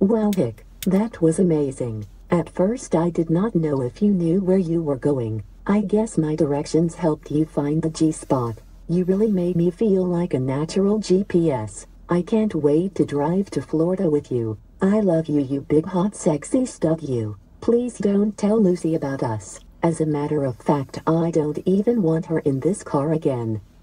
Wow, Hick, that was amazing. At first I did not know if you knew where you were going. I guess my directions helped you find the G-spot. You really made me feel like a natural GPS. I can't wait to drive to Florida with you. I love you, you big hot sexy stud you. Please don't tell Lucy about us. As a matter of fact, I don't even want her in this car again.